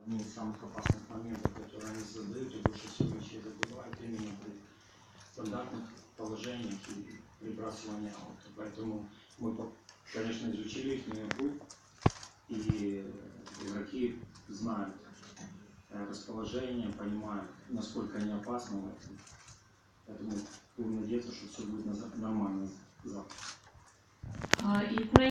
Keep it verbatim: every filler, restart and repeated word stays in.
одни из самых опасных моментов, которые они создают, и больше всего вещей забывают именно при стандартных положениях и прибрасывании аута. Поэтому мы, конечно, изучили их путь, и игроки знают расположение, понимают, насколько они опасны в этом. Поэтому будем надеяться, что все будет нормально завтра.